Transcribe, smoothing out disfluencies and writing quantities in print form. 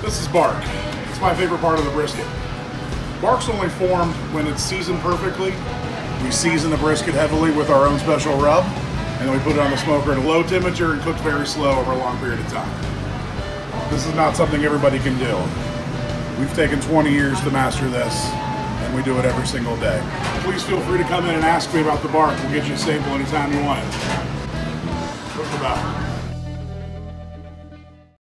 This is bark. It's my favorite part of the brisket. Bark's only formed when it's seasoned perfectly. We season the brisket heavily with our own special rub, and then we put it on the smoker at a low temperature and cooked very slow over a long period of time. This is not something everybody can do. We've taken 20 years to master this, and we do it every single day. Please feel free to come in and ask me about the bark. We'll get you a sample anytime you want it. What's the about?